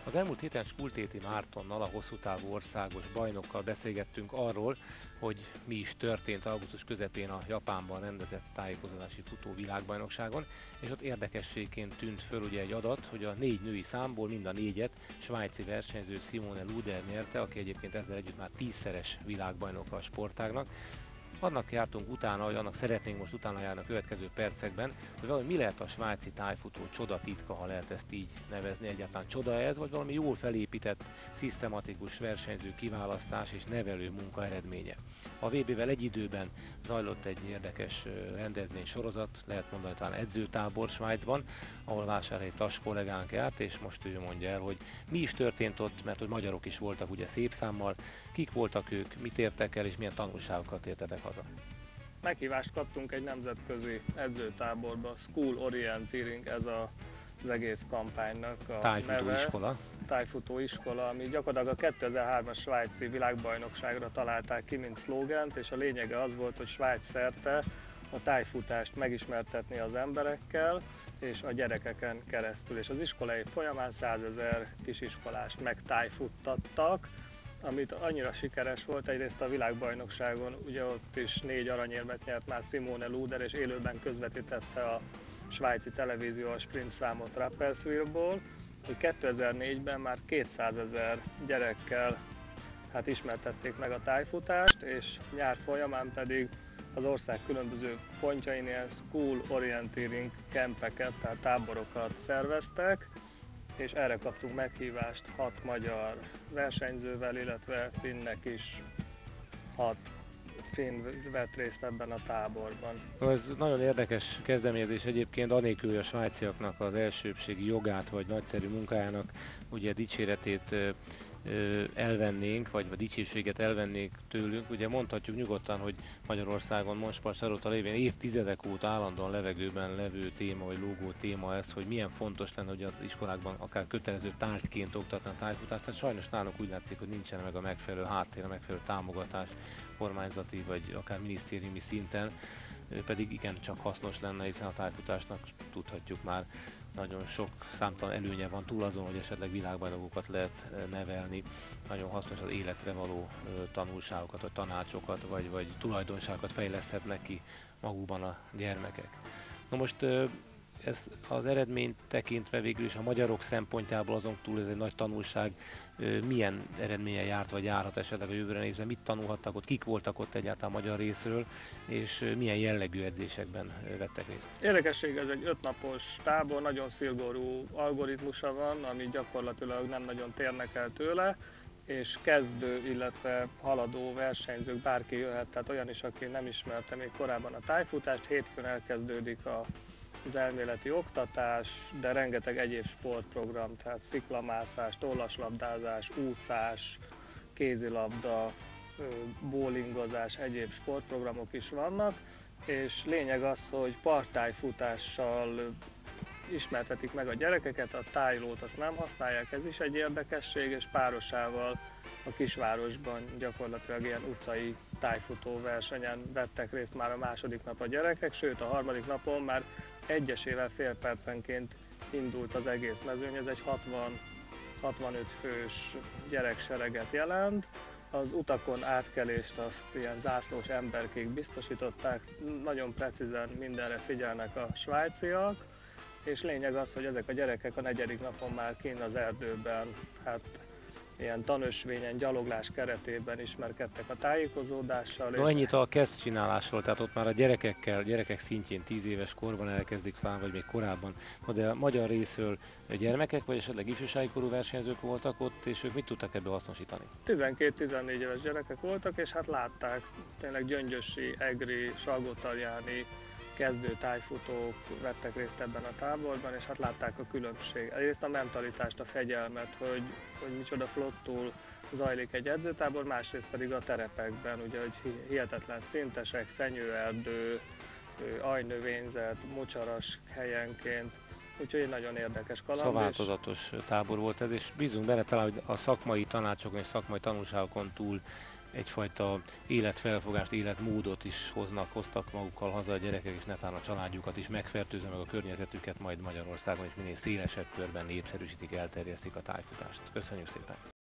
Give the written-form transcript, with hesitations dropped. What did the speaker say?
Az elmúlt héten Skultéti Mártonnal, a hosszú távú országos bajnokkal beszélgettünk arról, hogy mi is történt augusztus közepén a Japánban rendezett tájékozódási futó világbajnokságon, és ott érdekességként tűnt föl ugye egy adat, hogy a 4 női számból mind a 4-et svájci versenyző Simone Luder nyerte, aki egyébként ezzel együtt már 10-szeres világbajnoka a sportágnak. Annak jártunk utána, vagy annak szeretnénk most utána járni a következő percekben, hogy valami mi lehet a svájci tájfutó csoda titka, ha lehet ezt így nevezni, egyáltalán csoda ez, vagy valami jól felépített, szisztematikus versenyző kiválasztás és nevelő munka eredménye. A VB-vel egy időben zajlott egy érdekes rendezvény sorozat, lehet mondani talán edzőtábor Svájcban, ahol Vásárhelyi Tas kollégánk járt, és most ő mondja el, hogy mi is történt ott, mert hogy magyarok is voltak ugye szép számmal, kik voltak ők, mit értek el, és milyen tanulságokat értetek haza. Meghívást kaptunk egy nemzetközi edzőtáborba, School Orienteering, ez az egész kampánynak a Tájfutó iskola. Tájfutó iskola, ami gyakorlatilag a 2003-as svájci világbajnokságra találták ki, mint szlógent, és a lényege az volt, hogy Svájc szerte a tájfutást megismertetni az emberekkel, és a gyerekeken keresztül. És az iskolai folyamán 100 000 kisiskolást megtájfuttattak, amit annyira sikeres volt, egyrészt a világbajnokságon, ugye ott is 4 aranyérmet nyert már Simone Luder, és élőben közvetítette a svájci televízió a sprint számot Rapperswil-ból, hogy 2004-ben már 200 000 gyerekkel ismertették meg a tájfutást, és nyár folyamán pedig az ország különböző pontjain ilyen school orienteering campeket, tehát táborokat szerveztek, és erre kaptunk meghívást 6 magyar versenyzővel, illetve finnek is 6 finn vett részt ebben a táborban. Ez nagyon érdekes kezdeményezés egyébként, anélkül, hogy a svájciaknak az elsőbbségi jogát vagy nagyszerű munkájának ugye dicséretét elvennénk, vagy a dicsőséget elvennék tőlünk. Ugye mondhatjuk nyugodtan, hogy Magyarországon Monspart Sarolta lévén évtizedek óta állandóan levegőben levő téma, vagy lógó téma ez, hogy milyen fontos lenne, hogy az iskolákban akár kötelező tárgyként oktatni a tájfutást. Tehát sajnos nálunk úgy látszik, hogy nincsen meg a megfelelő háttér, a megfelelő támogatás kormányzati, vagy akár minisztériumi szinten, pedig igencsak hasznos lenne, hiszen a tájfutásnak tudhatjuk már nagyon sok számtalan előnye van, túl azon, hogy esetleg világbajnokokat lehet nevelni. Nagyon hasznos az életre való tanulságokat, vagy tanácsokat, vagy tulajdonságokat fejleszthetnek ki magukban a gyermekek. Na most ez az eredményt tekintve végül is a magyarok szempontjából azon túl ez egy nagy tanulság, milyen eredménye járt vagy járhat esetleg a jövőre nézve, mit tanulhattak ott, kik voltak ott egyáltalán magyar részről, és milyen jellegű edzésekben vettek részt. Érdekesség, ez egy 5 napos tábor, nagyon szigorú algoritmusa van, ami gyakorlatilag nem nagyon térnek el tőle, és kezdő, illetve haladó versenyzők, bárki jöhet, tehát olyan is, aki nem ismerte még korábban a tájfutást, hétfőn elkezdődik az elméleti oktatás, de rengeteg egyéb sportprogram, tehát sziklamászás, tollaslabdázás, úszás, kézilabda, bowlingozás, egyéb sportprogramok is vannak, és lényeg az, hogy partájfutással ismertetik meg a gyerekeket, a tájlót azt nem használják, ez is egy érdekesség, és párosával a kisvárosban gyakorlatilag ilyen utcai tájfutó versenyen vettek részt már a második nap a gyerekek, sőt a harmadik napon már egyesével fél percenként indult az egész mezőny, ez egy 60-65 fős gyereksereget jelent. Az utakon átkelést azt ilyen zászlós emberkék biztosították, nagyon precízen mindenre figyelnek a svájciak, és lényeg az, hogy ezek a gyerekek a 4. napon már kint az erdőben, ilyen tanösvényen, gyaloglás keretében ismerkedtek a tájékozódással. No, ennyit a kezdcsinálásról, tehát ott már a gyerekek szintjén 10 éves korban elkezdik talán, vagy még korábban. De a magyar részről gyermekek, vagy esetleg ifjúsági korú versenyzők voltak ott, és ők mit tudtak ebből hasznosítani? 12-14 éves gyerekek voltak, és látták, tényleg gyöngyösi, egri, salgótarjáni kezdő tájfutók vettek részt ebben a táborban, és látták a különbség. Egyrészt a mentalitást, a fegyelmet, hogy micsoda flottul zajlik egy edzőtábor, másrészt pedig a terepekben, ugye, hogy hihetetlen szintesek, fenyőerdő, ajnövényzet, mocsaras helyenként, úgyhogy egy nagyon érdekes kaland. Szóval változatos tábor volt ez, és bízunk benne talán, hogy a szakmai tanácsokon és szakmai tanulságokon túl egyfajta életfelfogást, életmódot is hoztak magukkal haza a gyerekek, és netán a családjukat is megfertőzve, meg a környezetüket, majd Magyarországon is minél szélesebb körben népszerűsítik, elterjesztik a tájfutást. Köszönjük szépen!